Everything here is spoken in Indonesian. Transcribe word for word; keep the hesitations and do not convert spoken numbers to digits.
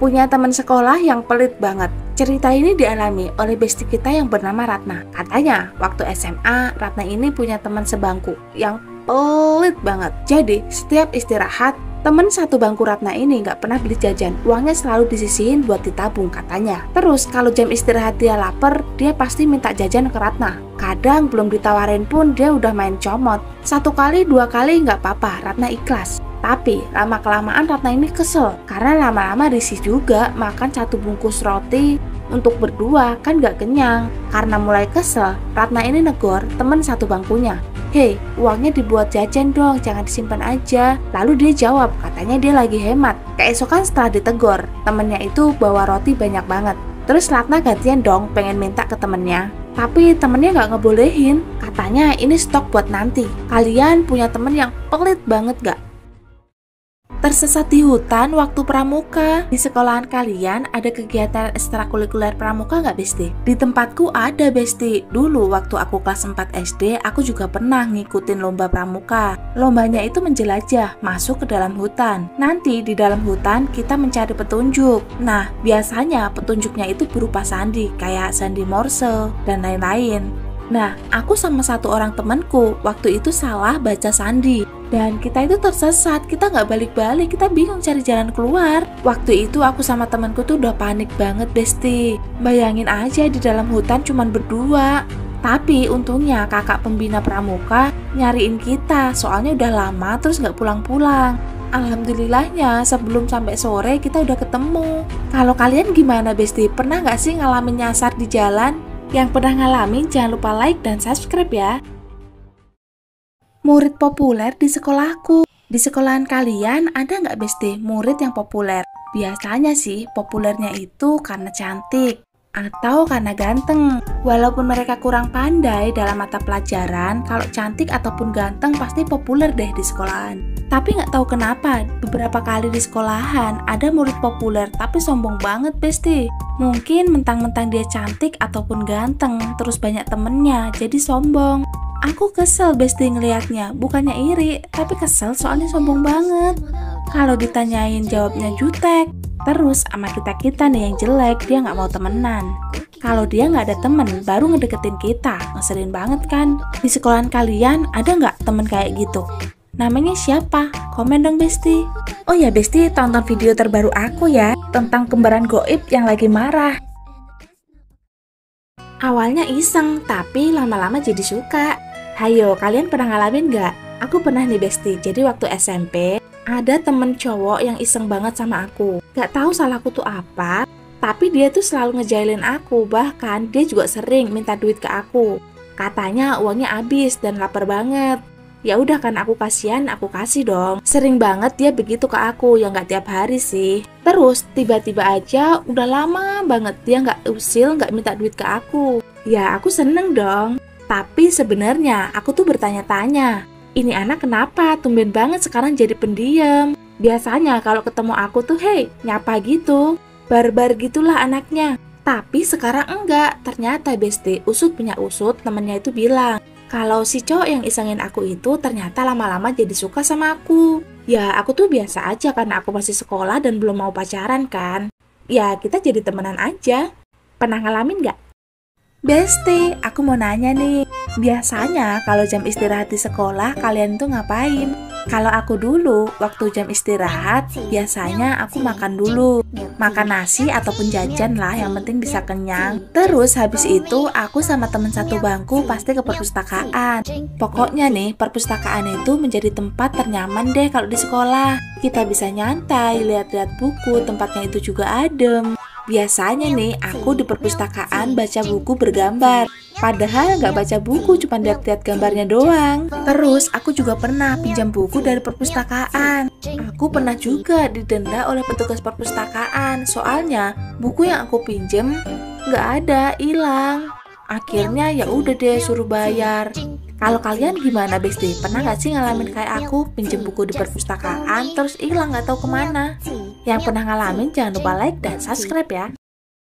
punya teman sekolah yang pelit banget. Cerita ini dialami oleh bestie kita yang bernama Ratna. Katanya, waktu S M A, Ratna ini punya teman sebangku yang pelit banget. Jadi, setiap istirahat, temen satu bangku Ratna ini nggak pernah beli jajan. Uangnya selalu disisihin buat ditabung katanya. Terus, kalau jam istirahat dia lapar, dia pasti minta jajan ke Ratna. Kadang belum ditawarin pun dia udah main comot. Satu kali, dua kali nggak apa-apa, Ratna ikhlas. Tapi lama-kelamaan Ratna ini kesel karena lama-lama risih juga makan satu bungkus roti untuk berdua, kan gak kenyang. Karena mulai kesel, Ratna ini negor temen satu bangkunya. Hei, uangnya dibuat jajan dong, jangan disimpan aja. Lalu dia jawab, katanya dia lagi hemat. Keesokan setelah ditegur, temennya itu bawa roti banyak banget. Terus Ratna gantian dong pengen minta ke temennya. Tapi temennya gak ngebolehin. Katanya ini stok buat nanti. Kalian punya temen yang pelit banget gak? Tersesat di hutan waktu pramuka. Di sekolahan kalian ada kegiatan ekstrakurikuler pramuka nggak, Besti? Di tempatku ada, Besti. Dulu waktu aku kelas empat S D, aku juga pernah ngikutin lomba pramuka. Lombanya itu menjelajah, masuk ke dalam hutan. Nanti di dalam hutan kita mencari petunjuk. Nah, biasanya petunjuknya itu berupa sandi, kayak sandi Morse dan lain-lain. Nah, aku sama satu orang temanku waktu itu salah baca sandi. Dan kita itu tersesat, kita nggak balik-balik, kita bingung cari jalan keluar. Waktu itu aku sama temanku tuh udah panik banget, Besti. Bayangin aja di dalam hutan cuman berdua. Tapi untungnya kakak pembina pramuka nyariin kita, soalnya udah lama terus nggak pulang-pulang. Alhamdulillahnya sebelum sampai sore kita udah ketemu. Kalau kalian gimana, Besti? Pernah nggak sih ngalamin nyasar di jalan? Yang pernah ngalamin jangan lupa like dan subscribe ya. Murid populer di sekolahku. Di sekolahan kalian ada nggak, Besti, murid yang populer? Biasanya sih populernya itu karena cantik atau karena ganteng. Walaupun mereka kurang pandai dalam mata pelajaran, kalau cantik ataupun ganteng pasti populer deh di sekolahan. Tapi nggak tahu kenapa, beberapa kali di sekolahan ada murid populer tapi sombong banget, Besti. Mungkin mentang-mentang dia cantik ataupun ganteng, terus banyak temennya, jadi sombong. Aku kesel, Besti, ngelihatnya. Bukannya iri, tapi kesel soalnya sombong banget. Kalau ditanyain jawabnya jutek. Terus sama kita-kita nih yang jelek, dia nggak mau temenan. Kalau dia nggak ada temen, baru ngedeketin kita. Ngeselin banget kan? Di sekolahan kalian ada nggak temen kayak gitu? Namanya siapa? Komen dong, Besti. Oh ya, Besti, tonton video terbaru aku ya, tentang kembaran goib yang lagi marah. Awalnya iseng, tapi lama-lama jadi suka. Hayo, kalian pernah ngalamin nggak? Aku pernah nih, Besti. Jadi waktu S M P, ada temen cowok yang iseng banget sama aku. Gak tahu salahku tuh apa, tapi dia tuh selalu ngejailin aku. Bahkan dia juga sering minta duit ke aku. Katanya uangnya habis dan lapar banget. Ya udah kan, aku kasihan, aku kasih dong. Sering banget dia begitu ke aku, ya nggak tiap hari sih. Terus tiba-tiba aja udah lama banget dia nggak usil, nggak minta duit ke aku. Ya aku seneng dong. Tapi sebenarnya aku tuh bertanya-tanya, ini anak kenapa tumben banget sekarang jadi pendiam? Biasanya kalau ketemu aku tuh hey, nyapa gitu, barbar gitulah anaknya. Tapi sekarang enggak. Ternyata, Besti, usut punya usut, temennya itu bilang kalau si cowok yang isengin aku itu ternyata lama-lama jadi suka sama aku. Ya aku tuh biasa aja karena aku masih sekolah dan belum mau pacaran kan. Ya kita jadi temenan aja. Pernah ngalamin nggak? Besti, aku mau nanya nih, biasanya kalau jam istirahat di sekolah kalian tuh ngapain? Kalau aku dulu, waktu jam istirahat, biasanya aku makan dulu. Makan nasi ataupun jajan lah, yang penting bisa kenyang. Terus habis itu aku sama temen satu bangku pasti ke perpustakaan. Pokoknya nih, perpustakaan itu menjadi tempat ternyaman deh kalau di sekolah. Kita bisa nyantai, lihat-lihat buku, tempatnya itu juga adem. Biasanya nih, aku di perpustakaan baca buku bergambar. Padahal nggak baca buku, cuma lihat-lihat gambarnya doang. Terus, aku juga pernah pinjam buku dari perpustakaan. Aku pernah juga didenda oleh petugas perpustakaan. Soalnya, buku yang aku pinjem nggak ada, hilang. Akhirnya ya udah deh suruh bayar. Kalau kalian gimana, Besti? Pernah nggak sih ngalamin kayak aku pinjem buku di perpustakaan terus hilang nggak tahu kemana? Yang pernah ngalamin jangan lupa like dan subscribe ya.